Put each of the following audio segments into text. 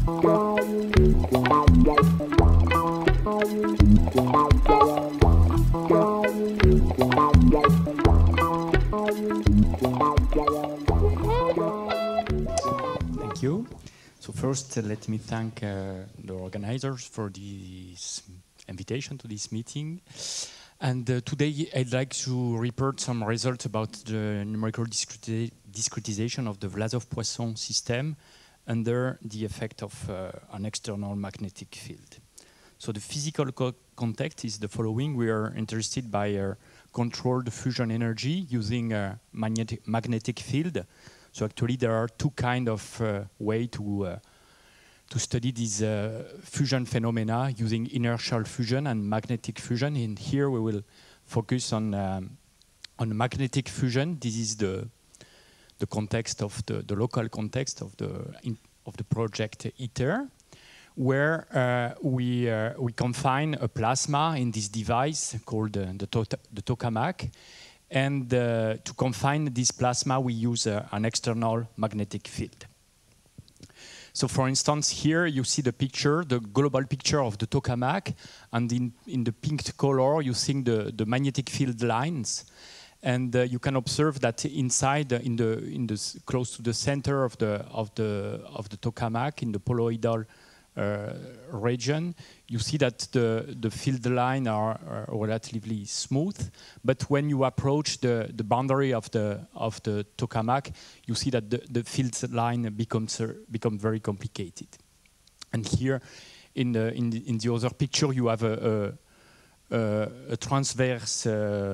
Thank you. So first, let me thank the organizers for this invitation to this meeting. And today I'd like to report some results about the numerical discretization of the Vlasov-Poisson system under the effect of an external magnetic field. So the physical context is the following. We are interested by controlled fusion energy using a magnetic field. So actually there are two kinds of ways to study these fusion phenomena using inertial fusion and magnetic fusion. And here we will focus on magnetic fusion. This is the context of the local context of the project ITER, where we confine a plasma in this device called the tokamak. And to confine this plasma, we use an external magnetic field. So for instance, here you see the picture, the global picture of the tokamak, and in the pink color you see the magnetic field lines. And you can observe that inside, close to the center of the tokamak, in the poloidal region, you see that the field lines are relatively smooth. But when you approach the boundary of the tokamak, you see that the field line become very complicated. And here, in the other picture, you have a transverse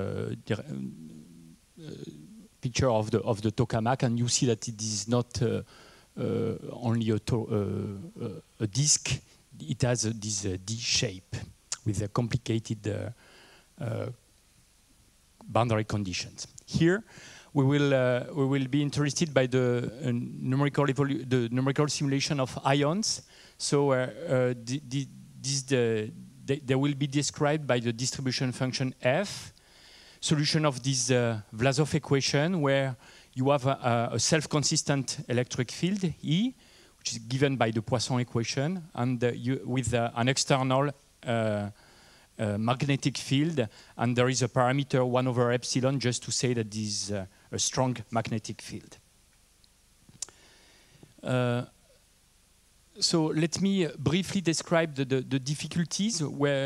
picture of the tokamak, and you see that it is not only a disk. It has this D shape with a complicated boundary conditions. Here, we will be interested by the numerical simulation of ions. So they will be described by the distribution function F, solution of this Vlasov equation, where you have a self-consistent electric field, E, which is given by the Poisson equation, and with an external magnetic field, and there is a parameter 1 over epsilon just to say that this is a strong magnetic field. So let me briefly describe the difficulties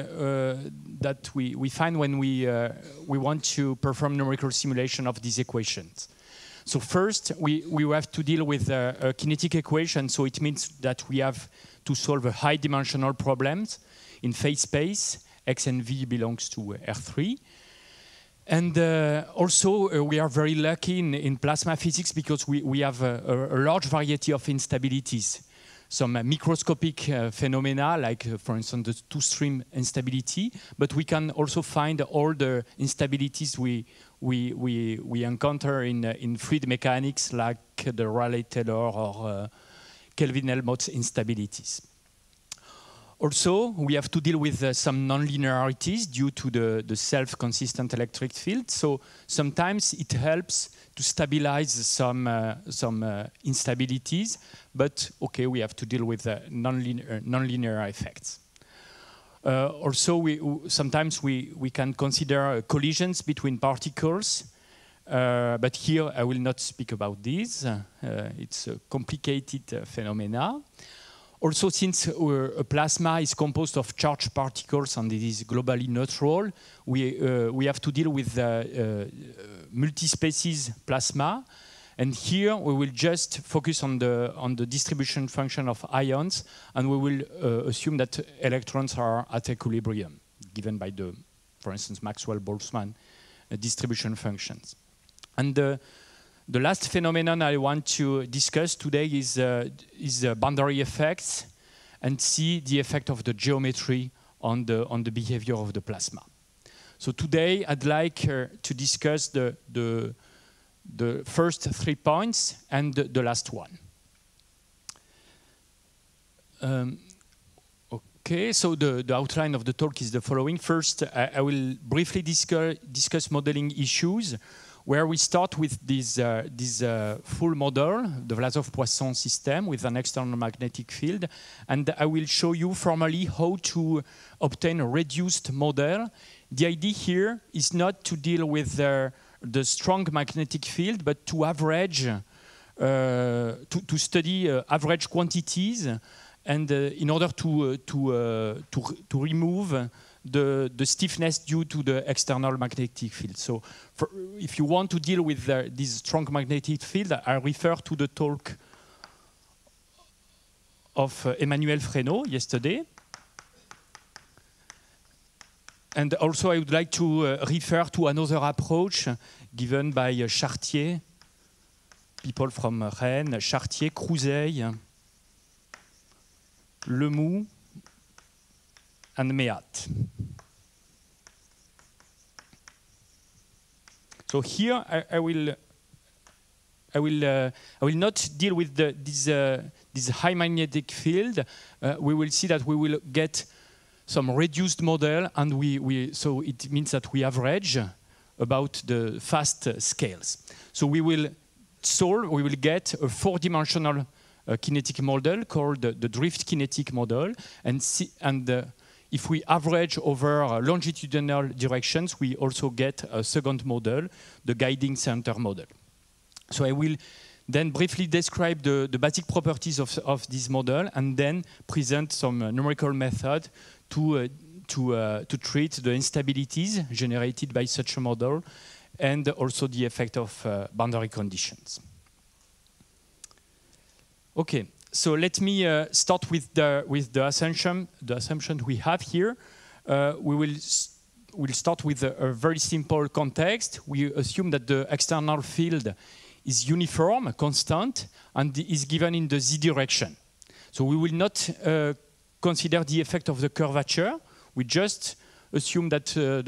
that we find when we want to perform numerical simulation of these equations. So first, we have to deal with a kinetic equation, so it means that we have to solve a high-dimensional problems in phase space. X and V belongs to R3. And also, we are very lucky in plasma physics because we have a large variety of instabilities. Some microscopic phenomena, like, for instance, the two-stream instability, but we can also find all the instabilities we encounter in fluid mechanics, like the Rayleigh-Taylor or Kelvin-Helmholtz instabilities. Also, we have to deal with some nonlinearities due to the self-consistent electric field. So sometimes it helps to stabilize some instabilities, but okay, we have to deal with nonlinear effects. Also, sometimes we can consider collisions between particles, but here I will not speak about this. It's a complicated phenomena. Also, since a plasma is composed of charged particles and it is globally neutral, we have to deal with multi-species plasma. And here we will just focus on the distribution function of ions, and we will assume that electrons are at equilibrium, given by for instance, Maxwell-Boltzmann distribution functions. And the last phenomenon I want to discuss today is boundary effects, and see the effect of the geometry on the behavior of the plasma. So today I'd like to discuss the first 3 points and the last one. Okay, so the outline of the talk is the following. First, I will briefly discuss modeling issues. where we start with this full model, the Vlasov-Poisson system with an external magnetic field. And I will show you formally how to obtain a reduced model. The idea here is not to deal with the strong magnetic field, but to average, to study average quantities, and in order to remove the stiffness due to the external magnetic field. So if you want to deal with this strong magnetic field, I refer to the talk of Emmanuel Fresneau yesterday. And also I would like to refer to another approach given by Chartier, people from Rennes, Chartier, Crouzet, Lemoux, and Meat. So here I will not deal with this high magnetic field. We will see that we will get some reduced model, and so it means that we average about the fast scales. So we will get a four-dimensional kinetic model called the drift kinetic model, and if we average over longitudinal directions, we also get a second model, the guiding center model. So I will then briefly describe the basic properties of this model, and then present some numerical method to treat the instabilities generated by such a model, and also the effect of boundary conditions. Okay. So let me start with the assumption we have here. We'll start with a very simple context. We assume that the external field is uniform, constant, and is given in the z direction. So we will not consider the effect of the curvature. We just assume that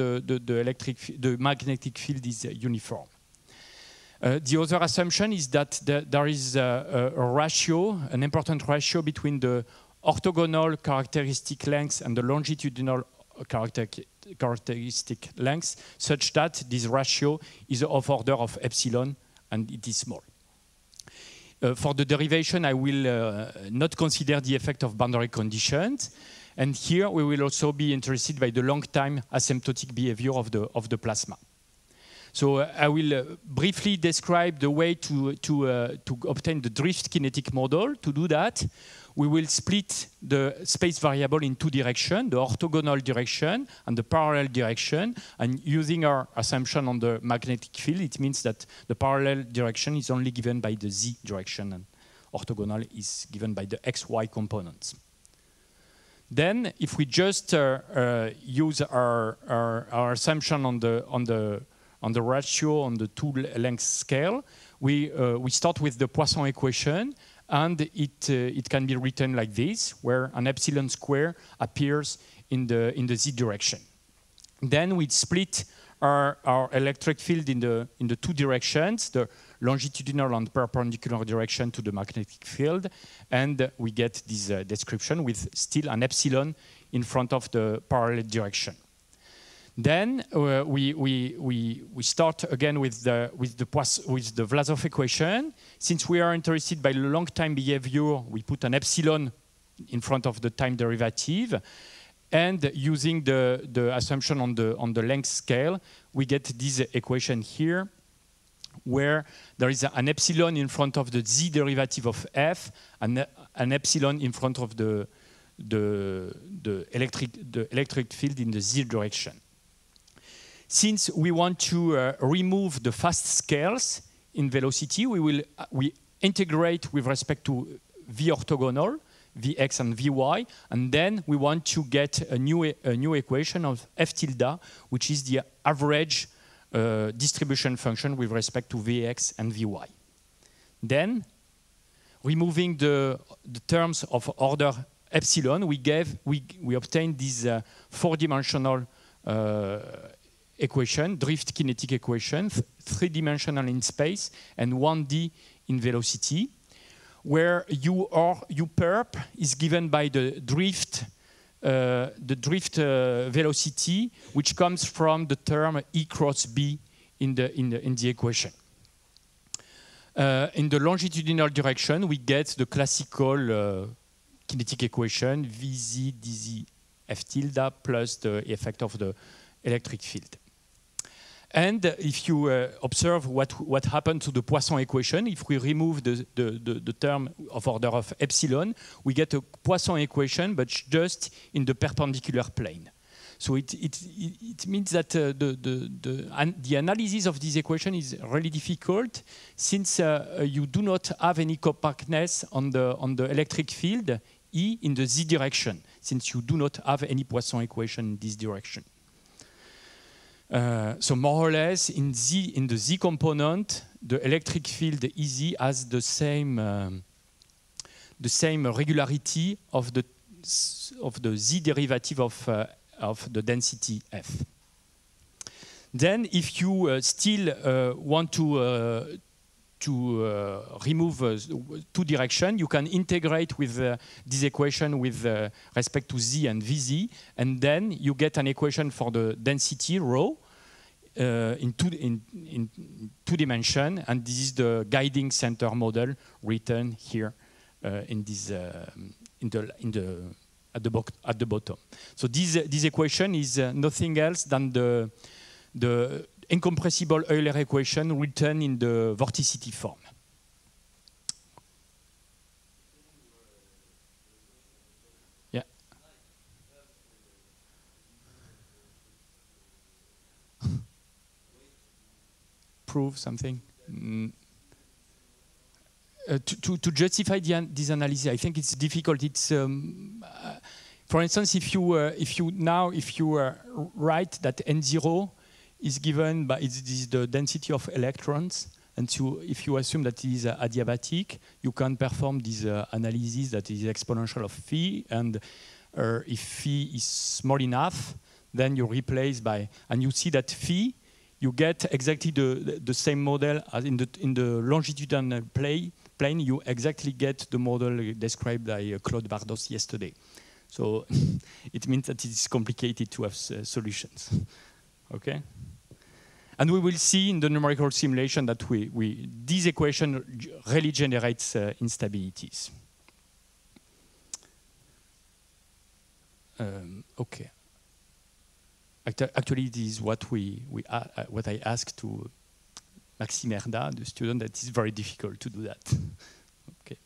the magnetic field is uniform. The other assumption is that there is a ratio, an important ratio between the orthogonal characteristic length and the longitudinal characteristic length, such that this ratio is of order of epsilon, and it is small. For the derivation, I will not consider the effect of boundary conditions. And here we will also be interested by the long-time asymptotic behavior of the plasma. So I will briefly describe the way to obtain the drift kinetic model. To do that, we will split the space variable in two directions, the orthogonal direction and the parallel direction. And using our assumption on the magnetic field, it means that the parallel direction is only given by the z direction, and orthogonal is given by the xy components. Then, if we just use our assumption on the ratio on the two-length scale, we start with the Poisson equation, and it can be written like this, where an epsilon square appears in the z direction. Then we split our electric field in the two directions, the longitudinal and perpendicular direction to the magnetic field, and we get this description with still an epsilon in front of the parallel direction. Then we start again with the Vlasov equation. Since we are interested by the long time behavior, we put an epsilon in front of the time derivative, and using the assumption on the length scale, we get this equation here, where there is an epsilon in front of the z derivative of f, and an epsilon in front of the electric field in the z direction. Since we want to remove the fast scales in velocity, we integrate with respect to v orthogonal, vx and vy, and then we want to get a new equation of f tilde, which is the average distribution function with respect to vx and vy. Then, removing the terms of order epsilon, we obtain this four-dimensional equation, drift kinetic equation, three-dimensional in space and 1D in velocity, where u perp is given by the drift velocity, which comes from the term E cross B in the equation. In the longitudinal direction, we get the classical kinetic equation Vz dz f tilde plus the effect of the electric field. And if you observe what happened to the Poisson equation, if we remove the term of order of epsilon, we get a Poisson equation, but just in the perpendicular plane. So it means that the analysis of this equation is really difficult, since you do not have any compactness on the electric field E in the z direction, since you do not have any Poisson equation in this direction. So more or less, in the z component, the electric field Ez has the same regularity of the z derivative of the density f. Then, if you still want to remove two directions, you can integrate with this equation with respect to z and Vz, and then you get an equation for the density rho in two dimensions, and this is the guiding center model written here in this at the bottom. So this equation is nothing else than the incompressible Euler equation written in the vorticity form. Yeah. Prove something. To justify this analysis, I think it's difficult. It's for instance, if you write that n0 is given by is the density of electrons, and so if you assume that it is adiabatic, you can perform this analysis that is exponential of phi, and if phi is small enough, then you replace by, and you see that phi, you get exactly the same model as in the longitudinal plane. You exactly get the model described by Claude Vardos yesterday. So it means that it is complicated to have solutions. Okay, and we will see in the numerical simulation that this equation really generates instabilities. Okay. Actually, this is what what I asked to Maxime Herda, the student, that is very difficult to do that. Okay.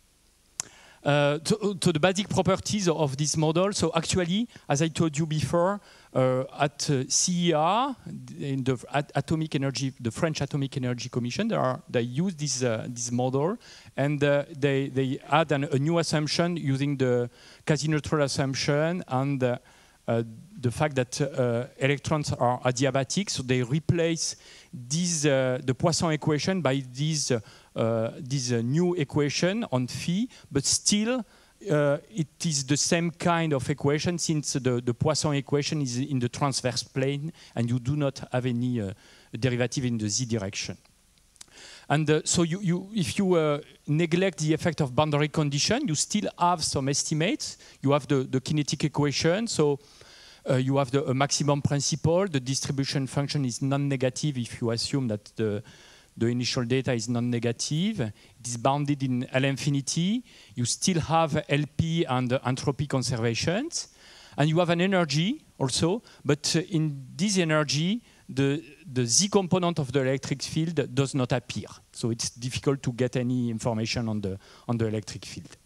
To the basic properties of this model. So actually, as I told you before, at CER, in the Atomic Energy, the French Atomic Energy Commission, they use this model, and they add a new assumption using the quasi-neutral assumption and the fact that electrons are adiabatic, so they replace the Poisson equation by this new equation on phi, but still it is the same kind of equation, since the Poisson equation is in the transverse plane and you do not have any derivative in the z direction. And so if you neglect the effect of boundary condition, you still have some estimates. You have the kinetic equation, so you have the maximum principle. The distribution function is non-negative if you assume that the initial data is non-negative. It is bounded in L infinity. You still have LP and entropy conservations. And you have an energy also, but in this energy, the Z component of the electric field does not appear. So it's difficult to get any information on the electric field.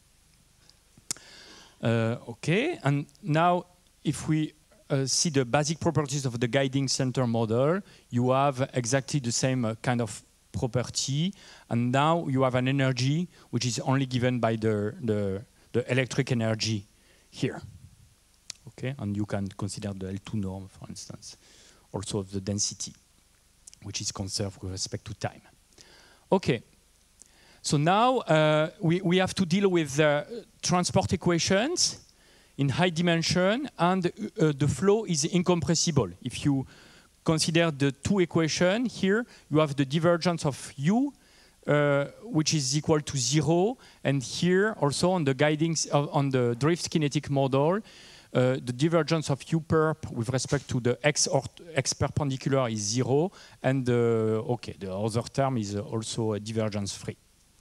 Okay, and now if we see the basic properties of the guiding center model, you have exactly the same kind of property, and now you have an energy which is only given by the electric energy here. Okay, and you can consider the L2 norm, for instance, also of the density, which is conserved with respect to time. Okay, so now we have to deal with transport equations in high dimension, and the flow is incompressible. If you consider the two equations here, you have the divergence of U, which is equal to 0, and here also on the guiding on the drift kinetic model, the divergence of U perp with respect to the X perpendicular is 0, and the other term is also divergence free.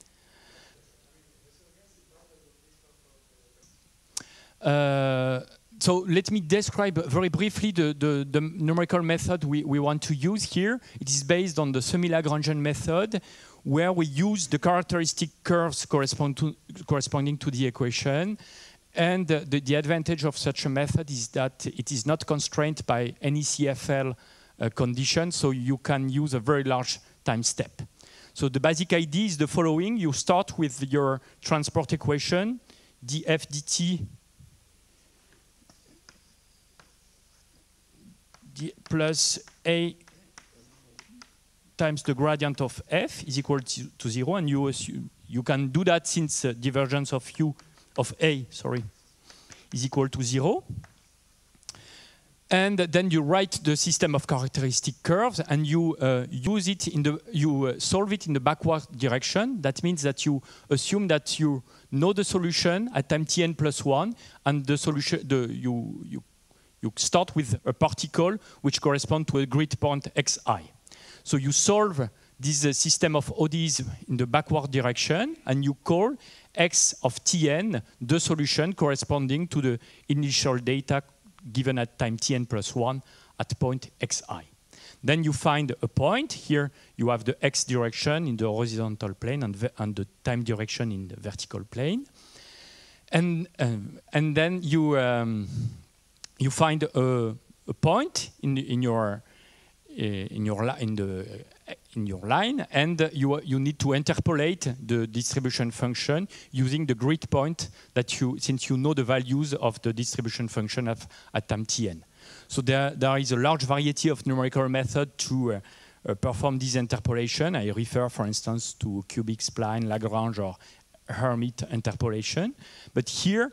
So let me describe very briefly the numerical method we want to use here. It is based on the semi-Lagrangian method, where we use the characteristic curves corresponding to the equation. And the advantage of such a method is that it is not constrained by any CFL condition, so you can use a very large time step. So the basic idea is the following. You start with your transport equation, df dt plus a times the gradient of f is equal to 0, and you can do that since divergence of u of a, sorry, is equal to 0. And then you write the system of characteristic curves, and you solve it in the backward direction. That means that you assume that you know the solution at time tn plus 1, and the solution you start with a particle which corresponds to a grid point xi. So you solve this system of ODEs in the backward direction, and you call x of tn the solution corresponding to the initial data given at time tn plus 1 at point xi. Then you find a point. Here you have the x direction in the horizontal plane and the time direction in the vertical plane. And then you find a point in your line, and you need to interpolate the distribution function using the grid point that since you know the values of the distribution function at time tn. So there is a large variety of numerical methods to perform this interpolation. I refer, for instance, to cubic spline, Lagrange, or Hermite interpolation. But here,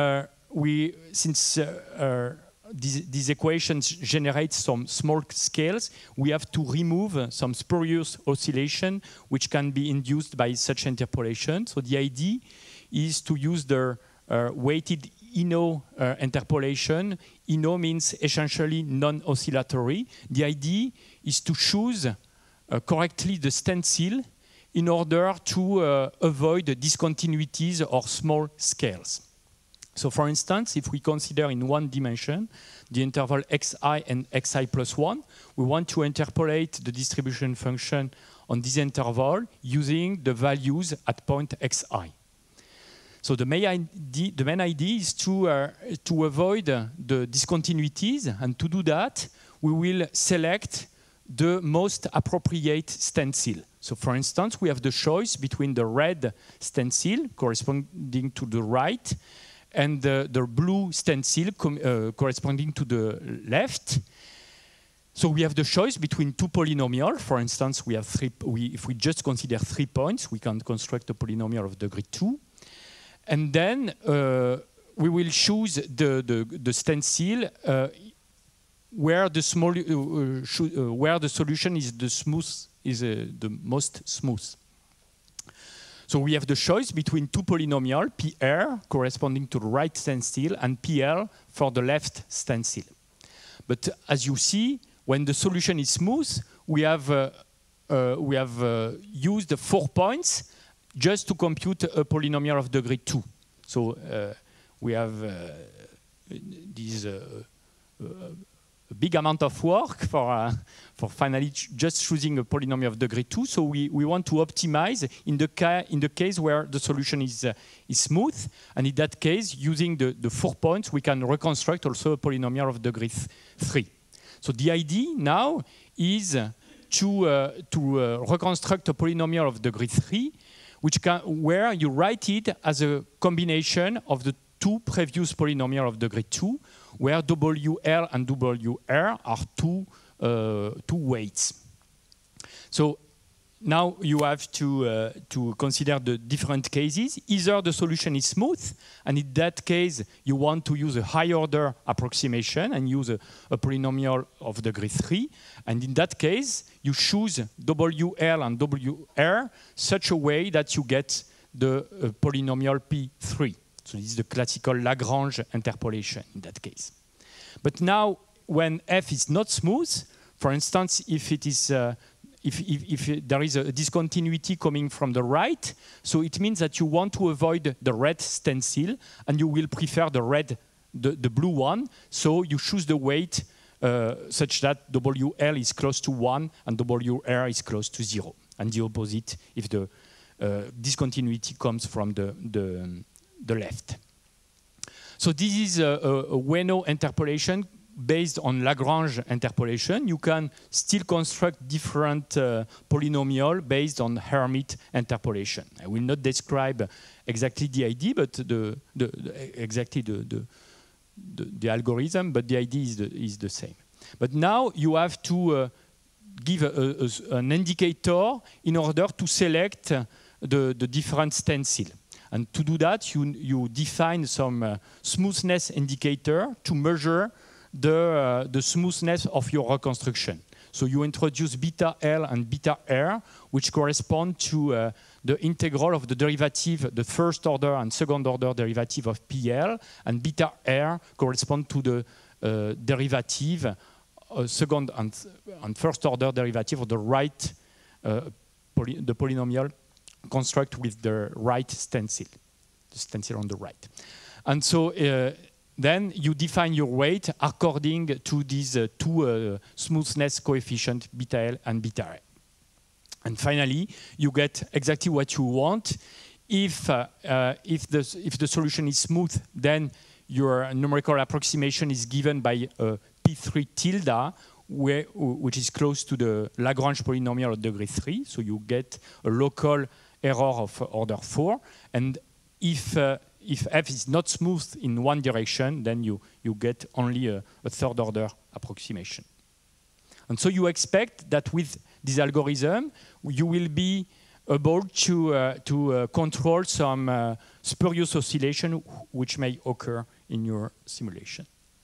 since these equations generate some small scales, we have to remove some spurious oscillation which can be induced by such interpolation. So the idea is to use the weighted Ino interpolation. Ino means essentially non-oscillatory. The idea is to choose correctly the stencil in order to avoid discontinuities or small scales. So for instance, if we consider in one dimension the interval xi and xi plus 1, we want to interpolate the distribution function on this interval using the values at point xi. So the main idea is to avoid the discontinuities, and to do that, we will select the most appropriate stencil. So for instance, we have the choice between the red stencil corresponding to the right and the blue stencil corresponding to the left. So we have the choice between two polynomials. For instance, we have if we just consider 3 points, we can construct a polynomial of degree 2. And then we will choose the stencil where the solution is the most smooth. So we have the choice between two polynomials, PR corresponding to the right stencil and PL for the left stencil. But as you see, when the solution is smooth, we have used 4 points just to compute a polynomial of degree 2. So we have this a big amount of work for finally just choosing a polynomial of degree 2. So we want to optimize in the case where the solution is smooth, and in that case, using the 4 points, we can reconstruct also a polynomial of degree 3. So the idea now is to reconstruct a polynomial of degree 3, where you write it as a combination of the 2 previous polynomials of degree 2, where WL and WR are two weights. So now you have to consider the different cases. Either the solution is smooth, and in that case, you want to use a high order approximation and use a polynomial of degree 3. And in that case, you choose WL and WR such a way that you get the polynomial P3. So this is the classical Lagrange interpolation in that case. But now, when f is not smooth, for instance, if it is if there is a discontinuity coming from the right, so it means that you want to avoid the red stencil, and you will prefer the blue one. So you choose the weight such that WL is close to 1 and WR is close to 0, and the opposite if the discontinuity comes from the left. So this is a Ueno interpolation based on Lagrange interpolation. You can still construct different polynomials based on Hermite interpolation. I will not describe exactly the idea, but exactly the algorithm, but the idea is the same. But now you have to give an indicator in order to select the different stencil. And to do that, you define some smoothness indicator to measure the smoothness of your reconstruction. So you introduce beta L and beta R, which correspond to the integral of the derivative, the first order and second order derivative of PL, and beta R correspond to the derivative, second and first order derivative of the right, the polynomial construct with the right stencil, the stencil on the right. And so then you define your weight according to these two smoothness coefficients, beta L and beta R. And finally, you get exactly what you want. If the solution is smooth, then your numerical approximation is given by P3 tilde, which is close to the Lagrange polynomial of degree 3. So you get a local error of order 4. And if f is not smooth in one direction, then you get only a third order approximation. And so you expect that with this algorithm, you will be able to control some spurious oscillation which may occur in your simulation.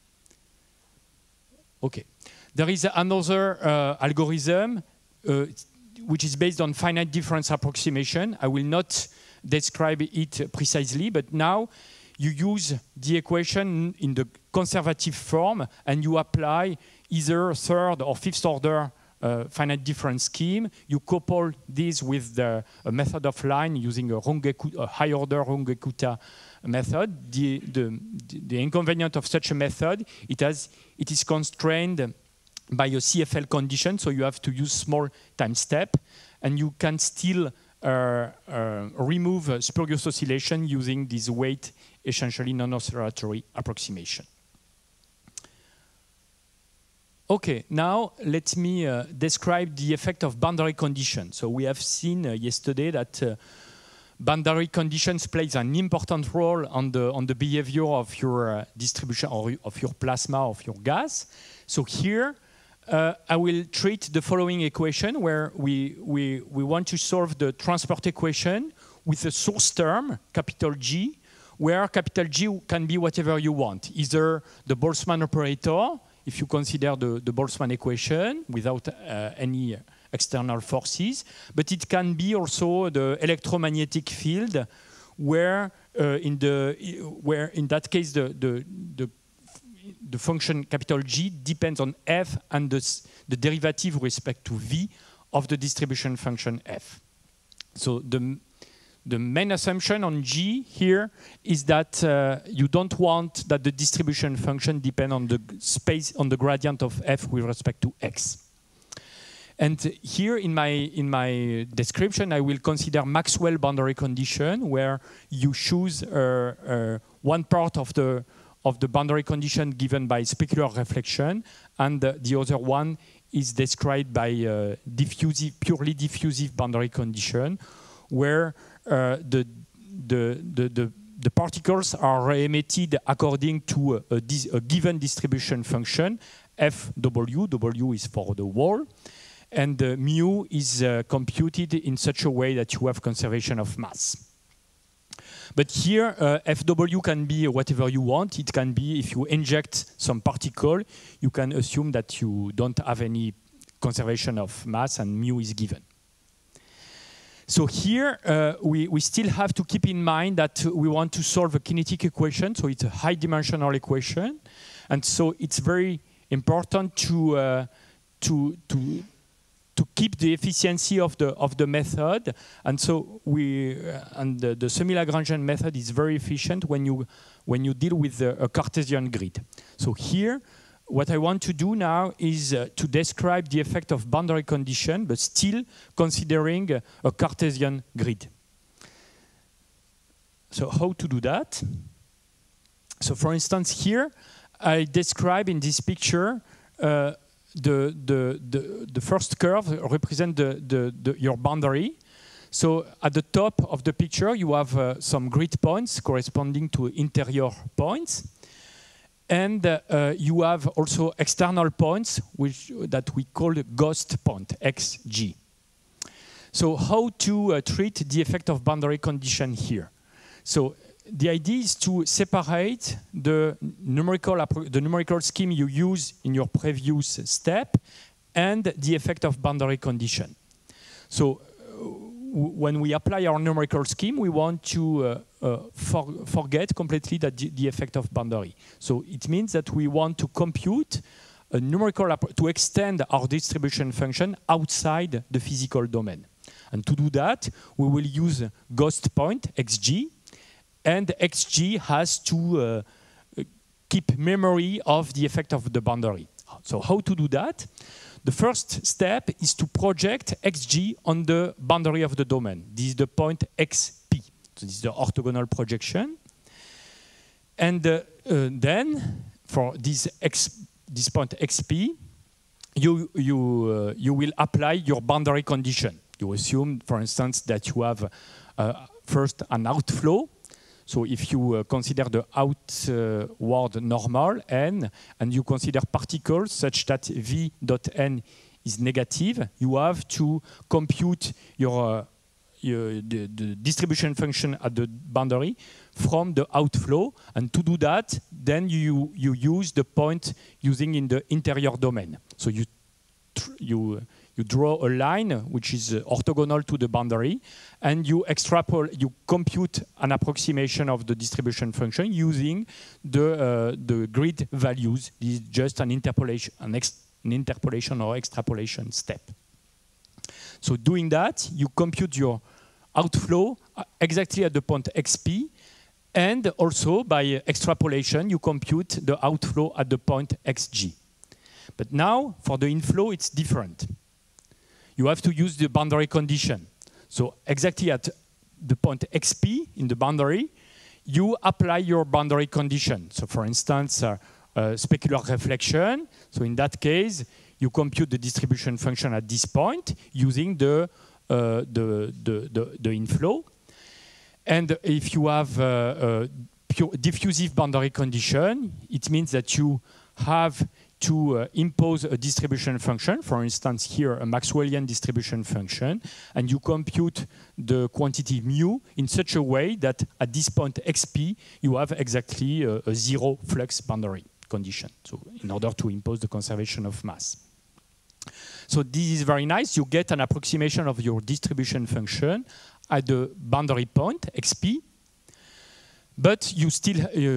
Okay. There is another algorithm which is based on finite difference approximation. I will not describe it precisely, but now you use the equation in the conservative form and you apply either third or fifth order finite difference scheme. You couple this with a method of line using a high order Runge-Kutta method. The inconvenience of such a method, it is constrained by a CFL condition, so you have to use small time step, and you can still remove spurious oscillation using this weight essentially non-oscillatory approximation. Okay, now let me describe the effect of boundary conditions. So we have seen yesterday that boundary conditions plays an important role on the behavior of your distribution or of your plasma, of your gas. So here I will treat the following equation where we want to solve the transport equation with a source term, capital G, where capital G can be whatever you want, either the Boltzmann operator, if you consider the Boltzmann equation without any external forces, but it can be also the electromagnetic field, where in that case the function capital G depends on f and the derivative with respect to v of the distribution function f. So the main assumption on G here is that you don't want that the distribution function depend on the space, on the gradient of f with respect to x. And here in my description, I will consider Maxwell boundary condition, where you choose one part of the boundary condition given by specular reflection, and the other one is described by purely diffusive boundary condition, where the particles are emitted according to a given distribution function, Fw, W is for the wall, and mu is computed in such a way that you have conservation of mass. But here, Fw can be whatever you want. It can be, if you inject some particle, you can assume that you don't have any conservation of mass and mu is given. So here, we still have to keep in mind that we want to solve a kinetic equation, so it's a high-dimensional equation. And so it's very important to keep the efficiency of the method. And so the semi-Lagrangian method is very efficient when you deal with a Cartesian grid. So here, what I want to do now is to describe the effect of boundary condition, but still considering a Cartesian grid. So how to do that? So for instance, here, I describe in this picture the first curve represents your boundary. So at the top of the picture, you have some grid points corresponding to interior points. And you have also external points that we call the ghost point, xg. So how to treat the effect of boundary condition here? So the idea is to separate the numerical scheme you use in your previous step and the effect of boundary condition. So when we apply our numerical scheme, we want to forget completely the effect of boundary. So it means that we want to compute a numerical to extend our distribution function outside the physical domain. And to do that, we will use ghost point, xg, and xg has to keep memory of the effect of the boundary. So how to do that? The first step is to project xg on the boundary of the domain. This is the point xp. So this is the orthogonal projection. And then, for this point xp, you will apply your boundary condition. You assume, for instance, that you have first an outflow. So if you consider the outward normal n, and you consider particles such that v dot n is negative, you have to compute the distribution function at the boundary from the outflow. And to do that, then you use the point using in the interior domain. So you draw a line which is orthogonal to the boundary, and you compute an approximation of the distribution function using the grid values. This is just an interpolation or extrapolation step. So doing that, you compute your outflow exactly at the point xp, and also by extrapolation, you compute the outflow at the point xg. But now, for the inflow, it's different. You have to use the boundary condition. So exactly at the point xp in the boundary, you apply your boundary condition. So for instance, specular reflection. So in that case, you compute the distribution function at this point using the inflow. And if you have a pure diffusive boundary condition, it means that you have to impose a distribution function, for instance here a Maxwellian distribution function, and you compute the quantity mu in such a way that at this point xp you have exactly a zero flux boundary condition, so in order to impose the conservation of mass. So this is very nice. You get an approximation of your distribution function at the boundary point xp. But you still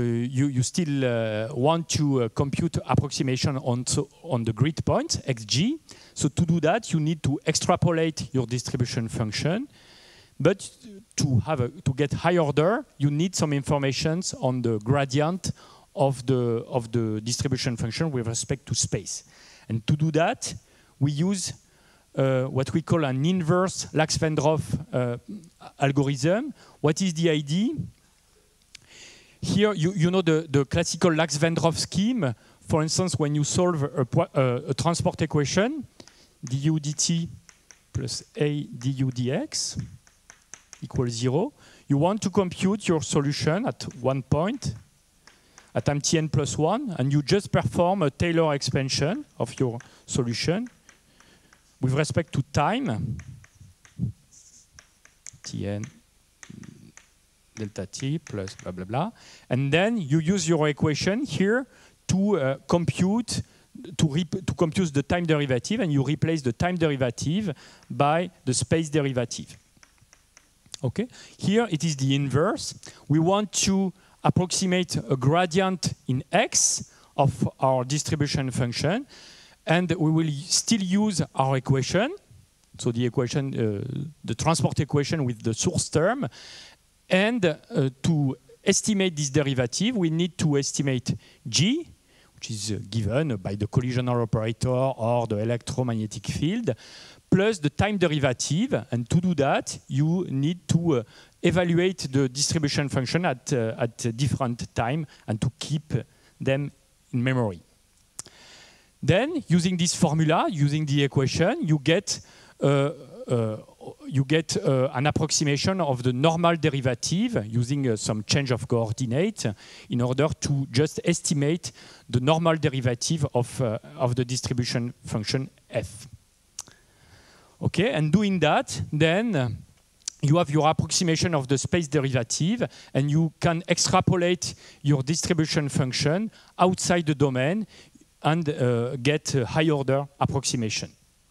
want to compute approximation on the grid point xg. So to do that, you need to extrapolate your distribution function. But to get high order, you need some information on the gradient of the distribution function with respect to space. And to do that, we use what we call an inverse Lax-Venthrov algorithm. What is the idea? Here, you know the classical Lax-Venthrov scheme. For instance, when you solve a transport equation, du dt plus a du dx equals 0, you want to compute your solution at one point, at time tn plus 1, and you just perform a Taylor expansion of your solution with respect to time, tn delta t plus blah, blah, blah. And then you use your equation here to compute the time derivative, and you replace the time derivative by the space derivative. Okay, here it is the inverse. We want to approximate a gradient in x of our distribution function, and we will still use our equation. So the equation, the transport equation with the source term, and to estimate this derivative, we need to estimate g, which is given by the collisional operator or the electromagnetic field, plus the time derivative. And to do that, you need to evaluate the distribution function at different time and to keep them in memory. Then, using this formula, using the equation, you get an approximation of the normal derivative using some change of coordinate in order to just estimate the normal derivative of the distribution function f. Okay, and doing that, then you have your approximation of the space derivative, and you can extrapolate your distribution function outside the domain and get a high order approximation.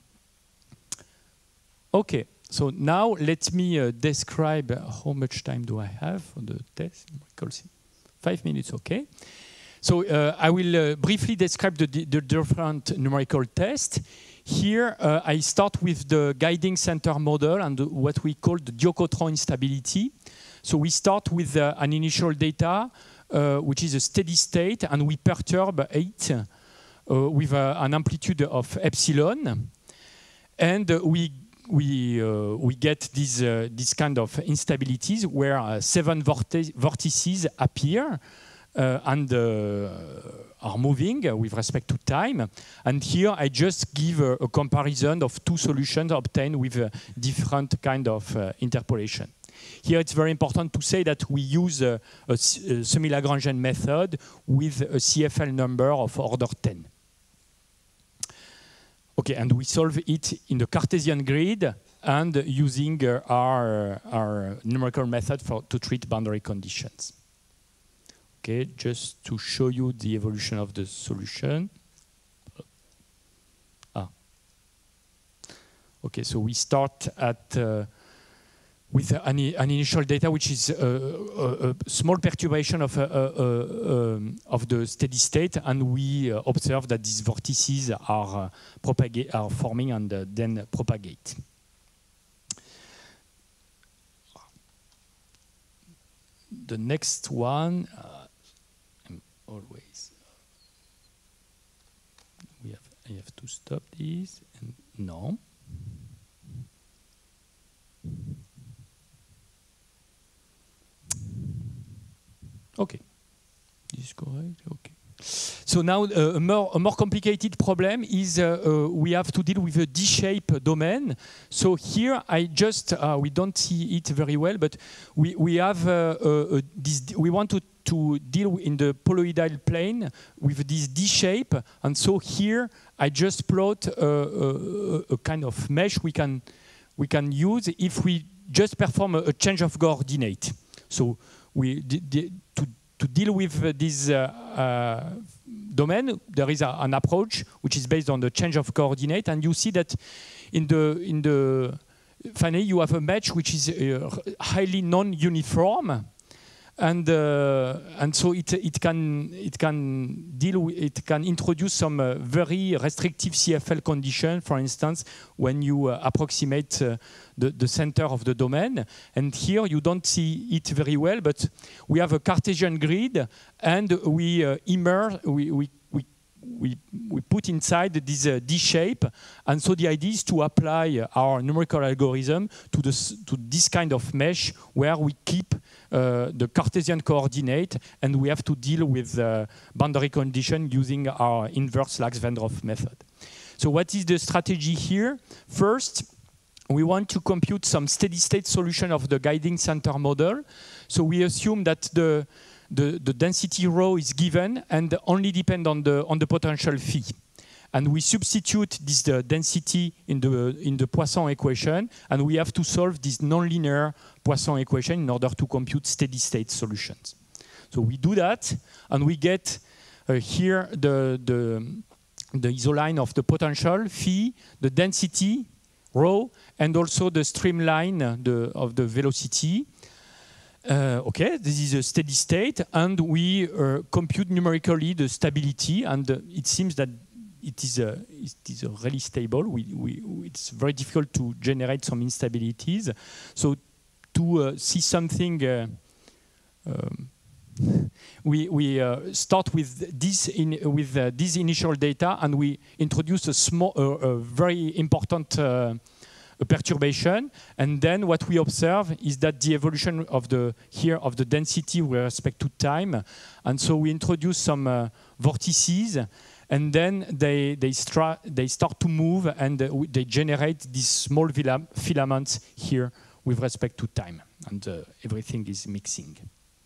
Okay, so now let me describe how much time do I have for the test. 5 minutes, okay. So I will briefly describe the different numerical tests. Here I start with the guiding center model and what we call the dichotron instability. So we start with an initial data, which is a steady state, and we perturb it with an amplitude of epsilon. And we get this kind of instabilities where 7 vortices appear and are moving with respect to time. And here I just give a comparison of 2 solutions obtained with a different kind of interpolation. Here it's very important to say that we use a semi-Lagrangian method with a CFL number of order 10. Okay, and we solve it in the Cartesian grid and using our numerical method to treat boundary conditions. Okay, just to show you the evolution of the solution. Okay, so we start at with an initial data which is a small perturbation of the steady state, and we observe that these vortices are forming and then propagate. The next one, I'm always. I have to stop this and no. Okay, this is correct. Okay. So now a more complicated problem is we have to deal with a D-shape domain. So here I just we don't see it very well, but we have we want to deal in the poloidal plane with this D-shape, and so here I just plot a kind of mesh we can use if we just perform a change of coordinate. So to deal with this domain, there is an approach which is based on the change of coordinate, and you see that finally you have a mesh which is highly non-uniform, and so it can introduce some very restrictive CFL condition. For instance, when you approximate the center of the domain, and here you don't see it very well, but we have a Cartesian grid, and we put inside this D-shape, and so the idea is to apply our numerical algorithm to this kind of mesh where we keep the Cartesian coordinate, and we have to deal with boundary condition using our inverse Lax-Venthrop method. So what is the strategy here? First, we want to compute some steady-state solution of the guiding center model. So we assume that the density rho is given and only depend on the potential phi. And we substitute this density in the Poisson equation, and we have to solve this nonlinear Poisson equation in order to compute steady-state solutions. So we do that, and we get here the isoline of the potential phi, the density rho, and also the streamline of the velocity. Okay, this is a steady state, and we compute numerically the stability, and it seems that it is really stable. It's very difficult to generate some instabilities. So to see something, we start with this these initial data, and we introduce a very important perturbation, and then what we observe is that the evolution of the density with respect to time, and so we introduce some vortices, and then they start to move, and they generate these small filaments here with respect to time, and everything is mixing.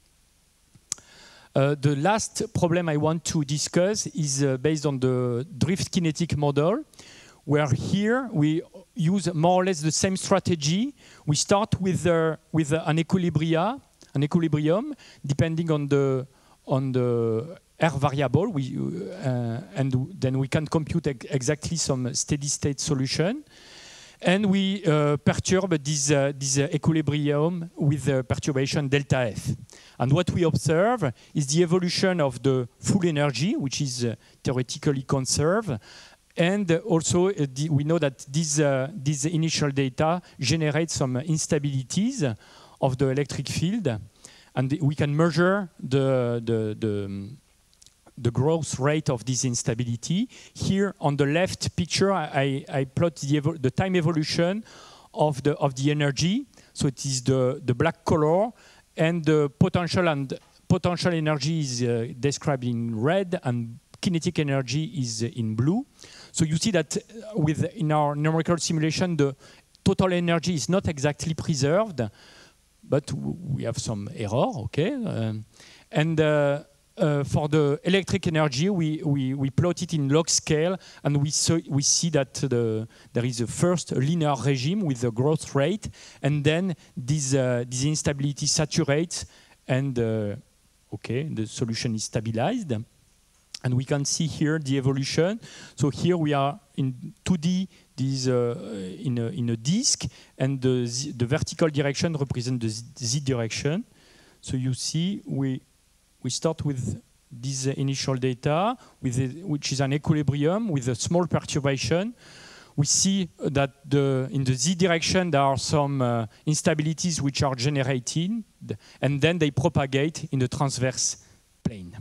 The last problem I want to discuss is based on the drift kinetic model, where here we use more or less the same strategy. We start with an equilibrium, depending on the R variable, and then we can compute exactly some steady state solution. And we perturb this equilibrium with the perturbation delta F. And what we observe is the evolution of the full energy, which is theoretically conserved. And also, we know that these initial data generate some instabilities of the electric field. And we can measure the growth rate of this instability. Here on the left picture, I plot the time evolution of the energy. So it is the black color, and the potential energy is described in red, and kinetic energy is in blue. So you see that in our numerical simulation, the total energy is not exactly preserved, but we have some error, okay? For the electric energy, we plot it in log scale, and we see that there is a first linear regime with the growth rate, and then this instability saturates, and okay, the solution is stabilized. And we can see here the evolution. So here we are in 2D, in a disk, and the vertical direction represents the Z direction. So you see we start with this initial data, which is an equilibrium with a small perturbation. We see that in the Z direction there are some instabilities which are generated, and then they propagate in the transverse plane.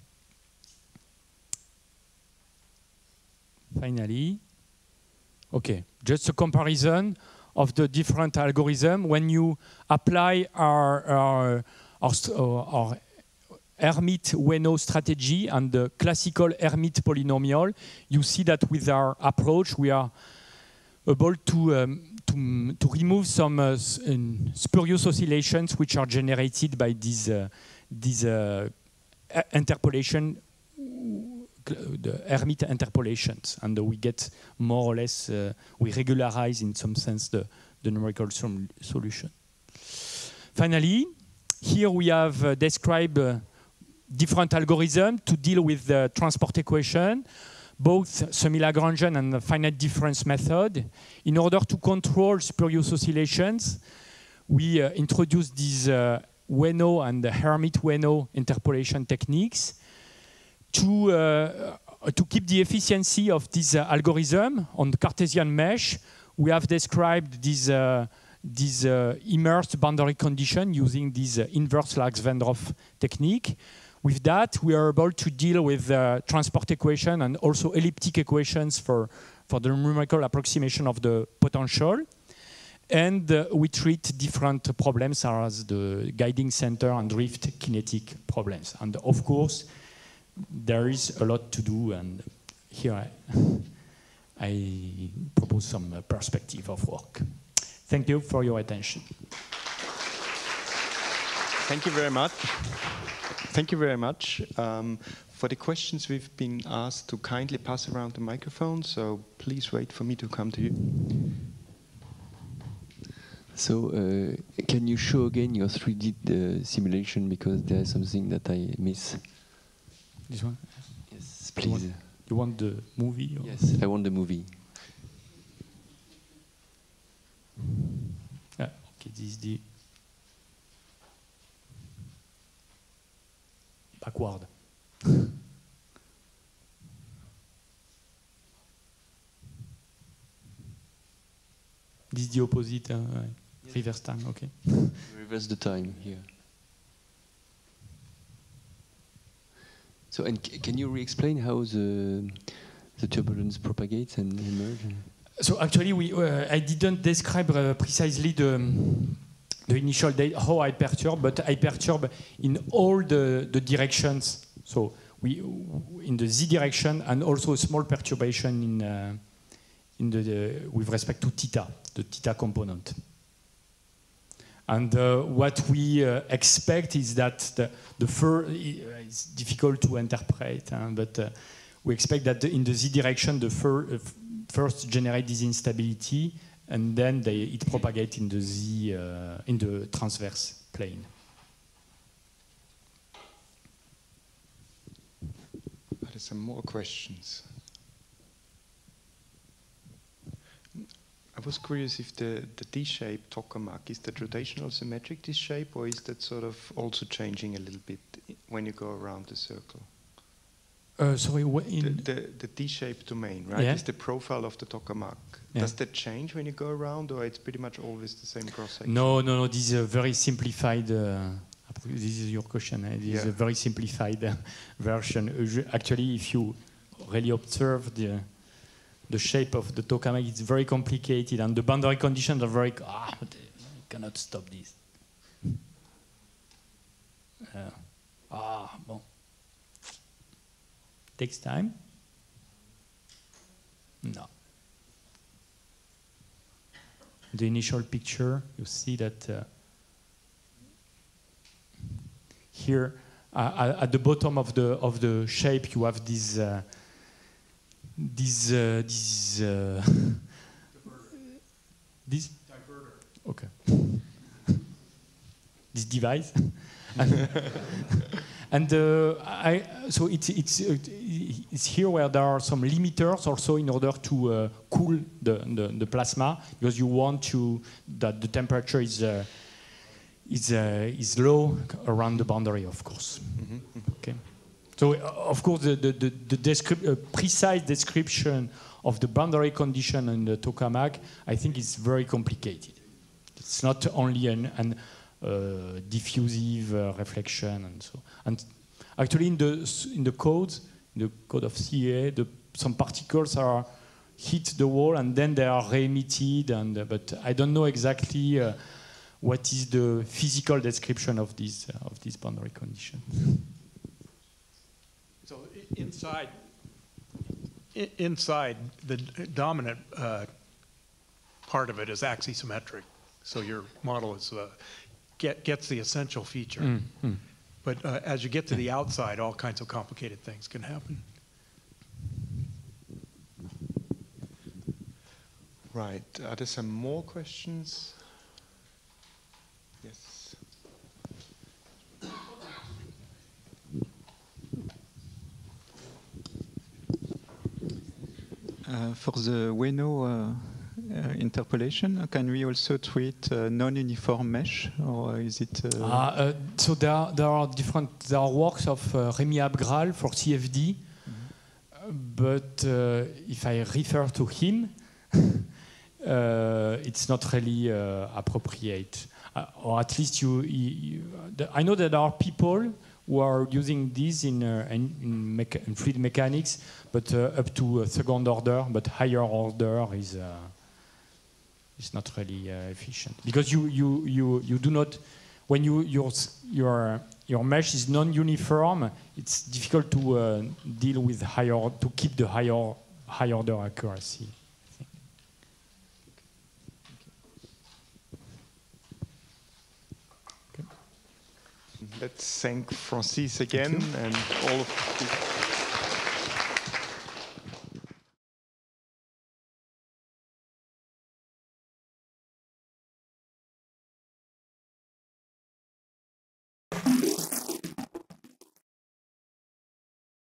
Finally, okay, just a comparison of the different algorithms. When you apply our Hermite-Weno strategy and the classical Hermite polynomial, you see that with our approach we are able to remove some spurious oscillations which are generated by these interpolation, the Hermite interpolations, and we get more or less, we regularize in some sense the numerical solution. Finally, here we have described different algorithms to deal with the transport equation, both semi-Lagrangian and the finite difference method. In order to control spurious oscillations, we introduced these Weno and the Hermite-Weno interpolation techniques to keep the efficiency of this algorithm on the Cartesian mesh. We have described this immersed boundary condition using this inverse Lax-Wendroff technique. With that, we are able to deal with transport equation and also elliptic equations for the numerical approximation of the potential. And we treat different problems as the guiding center and drift kinetic problems. And of course, there is a lot to do, and here I propose some perspective of work. Thank you for your attention. Thank you very much. Thank you very much. For the questions we've been asked to kindly pass around the microphone, so please wait for me to come to you. So can you show again your 3D simulation, because there's something that I miss. This one? Yes, please. You want the movie? Or? Yes, I want the movie. Okay, this is the backward. This is the opposite, reverse time, okay. Reverse the time here. So, and can you re-explain how the turbulence propagates and emerges? So actually, I didn't describe precisely the initial date, how I perturb, but I perturb in all the directions. So in the z direction, and also a small perturbation with respect to theta, the theta component. And what we expect is that the first, it's difficult to interpret, but we expect that in the z direction, the first generate this instability, and then it propagates in the z, in the transverse plane. Are there some more questions? I was curious if the D-shaped tokamak, is that rotational symmetric, this shape, or is that sort of also changing a little bit when you go around the circle? Sorry, the D-shaped domain, right? Yeah. Is the profile of the tokamak. Yeah. Does that change when you go around, or it's pretty much always the same cross-section? No. This is a very simplified. This is your question. This is a very simplified version. Actually, if you really observe the shape of the tokamak, it's very complicated, and the boundary conditions are very. But you cannot stop this. Bon. Takes time? No. The initial picture, you see that here at the bottom of the shape you have this okay. This device. And so it's here where there are some limiters also in order to cool the plasma, because you want that the temperature is low around the boundary, of course. Mm-hmm. Okay. So of course the precise description of the boundary condition in the tokamak, I think, is very complicated. It's not only an diffusive reflection and so. And actually, in the code of CEA, some particles are hit the wall and then they are re-emitted. But I don't know exactly what is the physical description of this boundary condition. So inside the dominant part of it is axisymmetric. So your model is gets the essential feature. Mm-hmm. But as you get to the outside, all kinds of complicated things can happen. Right. Are there some more questions? Yes. For the Ueno interpolation, can we also treat non-uniform mesh, or is it? So there are works of Rémi Abgral for CFD, but if I refer to him, it's not really appropriate, or at least I know that there are people who are using this in fluid mechanics, but up to a second order, but higher order is not really efficient, because you do not, when your mesh is non-uniform, it's difficult to deal with to keep the high order accuracy. Let's thank Francis again and all of you.